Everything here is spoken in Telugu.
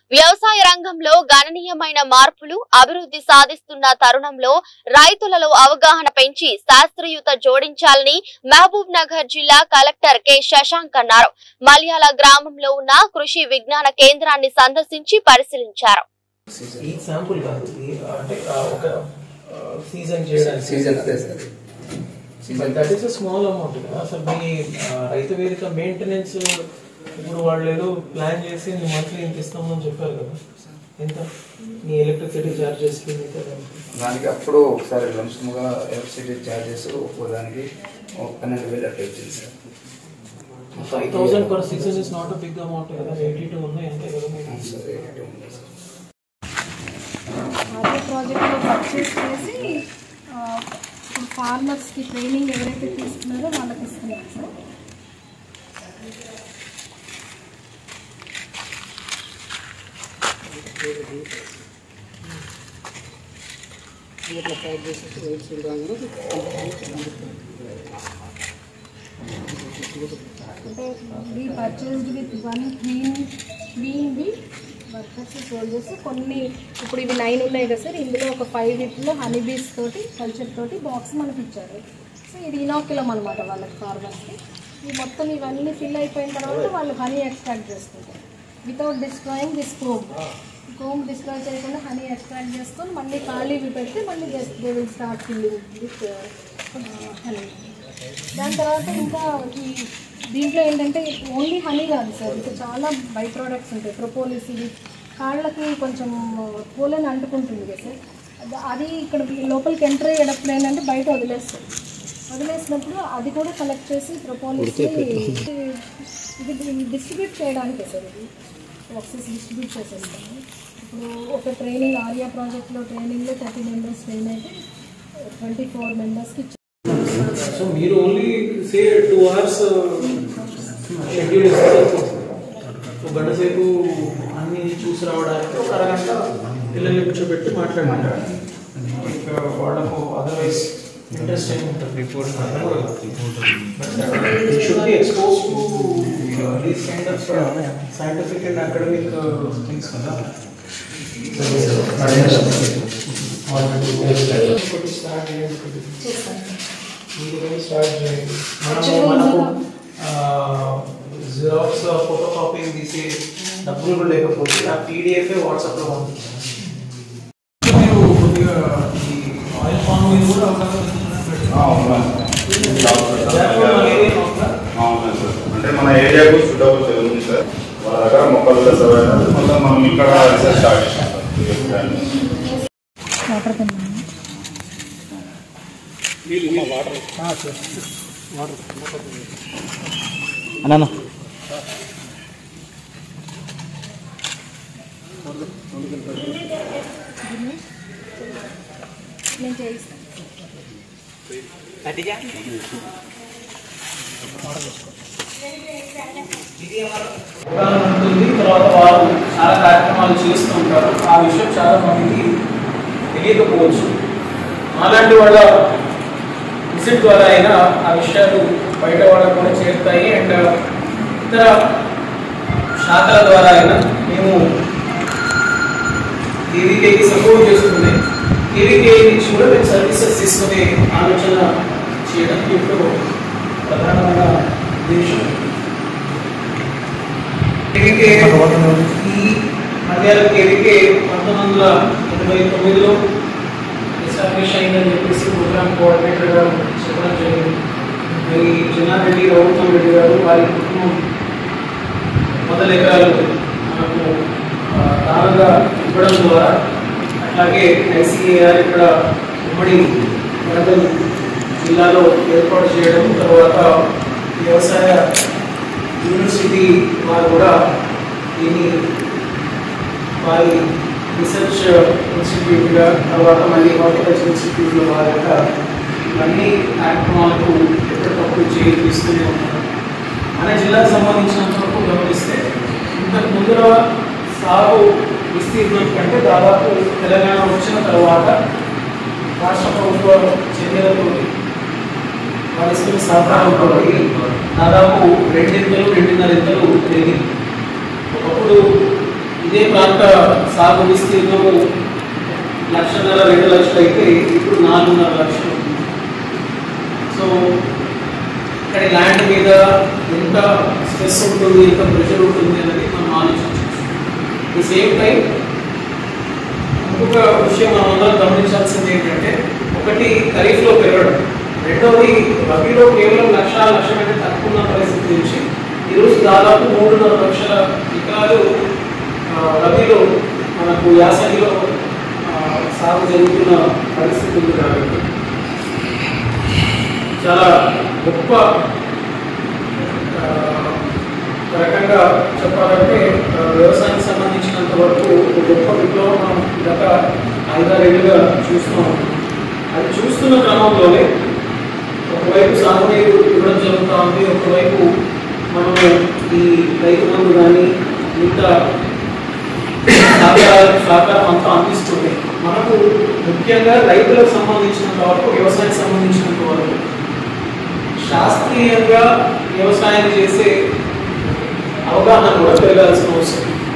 వ్యవసాయ రంగంలో గణనీయమైన మార్పులు అభివృద్ధి సాధిస్తున్న తరుణంలో రైతులలో అవగాహన పెంచి శాస్త్రీయత జోడించాలని మహబూబ్ నగర్ జిల్లా కలెక్టర్ కె శశాంక్ అన్నారు. మల్యాల గ్రామంలో ఉన్న కృషి విజ్ఞాన కేంద్రాన్ని సందర్శించి పరిశీలించారు. ఇప్పుడు వాళ్ళు ఏదో ప్లాన్ చేసి మంత్లీ ఇంత ఇస్తామని చెప్పారు కదా, ఎంత మీ ఎలక్ట్రిసిటీ ఛార్జెస్ దానికి అప్పుడు ఒకసారి లంసముగా ఎలక్ట్రిసిటీ ఛార్జెస్ ఒక్కోదానికి 12,000 అట్లా వచ్చింది sir. 5,000 per season is not a big amount కదా, 82 ఉన్నాయి అంతే కదా సార్. 82 ఉంది సార్. అదే ప్రాజెక్ట్లో పర్చేస్ చేసి ఫార్మర్స్కి ట్రైనింగ్ ఎవరైతే తీసుకున్నారో వాళ్ళకి ఇస్తున్నారు సార్. అంటే we purchased with 1 queen bee workers soldiers. కొన్ని ఇప్పుడు ఇవి 9 ఉన్నాయి కదా సార్, ఇందులో ఒక 5 వీటిలో హనీ బీస్ తోటి కల్చర్ తోటి బాక్స్ మనకి ఇచ్చారు. సో ఇది ఇనాక్యులం అనమాట వాళ్ళకి ఫార్మర్స్కి. ఈ మొత్తం ఇవన్నీ ఫిల్ అయిపోయిన తర్వాత వాళ్ళు హనీ ఎక్స్ట్రాక్ట్ చేసుకుంటారు without destroying this comb destroy చేయకుండా హనీ ఎక్స్ట్రాక్ట్ చేసుకొని మళ్ళీ ఖాళీవి పెట్టి మళ్ళీ they will start filling with honey. దాని తర్వాత ఇంకా ఈ దీంట్లో ఏంటంటే ఓన్లీ హనీ కాదు సార్, ఇంకా చాలా బై ప్రోడక్ట్స్ ఉంటాయి. ప్రొపోలిస్, ఇది కాళ్ళకి కొంచెం పోలని అంటుకుంటుంది కదా సార్, అది ఇక్కడ లోపలికి ఎంటర్ అయ్యేటప్పుడు ఏంటంటే బయట వదిలేసినప్పుడు అది కూడా కలెక్ట్ చేసి ప్రొపోలిస్ని ఇది డిస్ట్రిబ్యూట్ చేయడానికే సార్. ఇది బాక్సెస్ డిస్ట్రిబ్యూట్ చేసేస్తాము. ఇప్పుడు ఒక ట్రైనింగ్ ఆర్యా ప్రాజెక్ట్లో ట్రైనింగ్లో 30 మెంబర్స్ ట్రైన్ అయితే 24 మెంబర్స్కి ఇచ్చారు. సో మీరు ఓన్లీ సే 2 hours షెడ్యూల్ ఇస్తారు. ఒక గంట సేపు అన్ని చూసి రావడానికి ఒక అరగంట పిల్లల్ని కూర్చోబెట్టి మాట్లాడమంటారు. ఇంకా వాళ్ళకు అదర్వైజ్ ఇంట్రెస్ట్ ఏమి ఉంటుంది should be expose to these kind of scientific and academic things కదా. మనకు జిరాక్స్ ఫోటో కాపీయింగ్ తీసి డబ్బులు కూడా లేకపోతే ఆ పీడిఎఫ్ వాట్సాప్లో పంపిస్తాను. మీరు కొద్దిగా ఈ ఆయిల్ పామ్ మీద కూడా అంటే మన ఏరియాకు సూటబుల్ ఉంది సార్. వాళ్ళ దగ్గర మొక్కలు మొత్తం మనం ఇక్కడ రీసెర్చ్ స్టార్ట్ చేసాం సార్. అన్న నేను చేయిస్తాను. ఉంటుంది. తర్వాత వారు చాలా కార్యక్రమాలు చేస్తూ ఉంటారు. ఆ విషయం చాలా మందికి తెలియకపోవచ్చు. అలాంటి వాళ్ళ విజిట్ ద్వారా అయినా ఆ విషయాలు బయట వాళ్ళకు కూడా చేరుతాయి. అండ్ ఇతర శాఖల ద్వారా అయినా మేము కేవీకేకి సపోర్ట్ చేస్తుంది. కేవీకే నుంచి కూడా మేము సర్వీసెస్ తీసుకునే ఆలోచన చేయడానికి ఇప్పుడు ప్రధానమైన ఉద్దేశం. ఈ మధ్యాహ్నం కేవీకే 1989లో ఎస్టాబ్లిష్ అయిందని చెప్పేసి ప్రోగ్రామ్ కోఆర్డినేటర్ గారు చెప్పడం జరిగింది. మరి జనారెడ్డి గౌతమ్ రెడ్డి గారు వారి కుటుంబం 100 ఎకరాలు మనకు దానంగా ఇవ్వడం ద్వారా, అట్లాగే ఐసీఏఆర్ ఇక్కడ ఉమ్మడి వరంగల్ జిల్లాలో ఏర్పాటు చేయడం, తర్వాత వ్యవసాయ యూనివర్సిటీ వారు కూడా దీన్ని వారి రీసెర్చ్ ఇన్స్టిట్యూట్గా, తర్వాత మళ్ళీ హార్టికల్చర్ ఇన్స్టిట్యూట్లో వారిగా ఇవన్నీ కార్యక్రమాలకు ఎప్పటికప్పుడు చేయిస్తూనే ఉన్నారు. మన జిల్లాకు సంబంధించినంత వరకు గమనిస్తే ఇంతకు ముందర సాగు విస్తీర్ణం కంటే దాదాపు తెలంగాణ వచ్చిన తర్వాత రాష్ట్ర ప్రభుత్వ చర్యలతో వారిస్తున్న సహకారంతో దాదాపు 2 ఇంతలు 2.5 ఇంతలు పెరిగింది. ఒకప్పుడు ఈ ఇదే ప్రాంత సాగు విస్తీర్ణము 1,500,000 2 లక్షలు అయితే ఇప్పుడు 4.5 లక్షలు. సో ఇక్కడ ల్యాండ్ మీద ఎంత స్ట్రెస్ ఉంటుంది, ఎంత ప్రెషర్ ఉంటుంది అనేది మనం ఆలోచించవచ్చు. ది సేమ్ టైం ఇంకొక విషయం మనం అందరం గమనించాల్సింది ఏంటంటే, ఒకటి ఖరీఫ్లో పెరగడం, రెండవది రబీలో కేవలం 1,00,000 కంటే తక్కువ ఉన్న పరిస్థితి నుంచి ఈరోజు దాదాపు 3.5 లక్షల ఎకరాలు రబీలో మనకు యాసంగిలో సాగు జరుగుతున్న పరిస్థితి ఉంది. కాబట్టి చాలా గొప్ప రకంగా చెప్పాలంటే వ్యవసాయానికి సంబంధించినంత వరకు ఒక గొప్ప విప్లవం మనం గత 5-6 ఏళ్ళుగా చూస్తున్నాం. అది చూస్తున్న క్రమంలోనే ఒకవైపు సాగునీరు ఇవ్వడం జరుగుతూ ఉంది, ఒకవైపు మనము ఈ రైతు బంధు కానీ మిగతా సహకారం అంతా అందిస్తుంది. మనకు ముఖ్యంగా రైతులకు సంబంధించినంత వరకు, వ్యవసాయానికి సంబంధించినంత వరకు శాస్త్రీయంగా వ్యవసాయం చేసే అవగాహన కూడా పెరగాల్సిన అవసరం.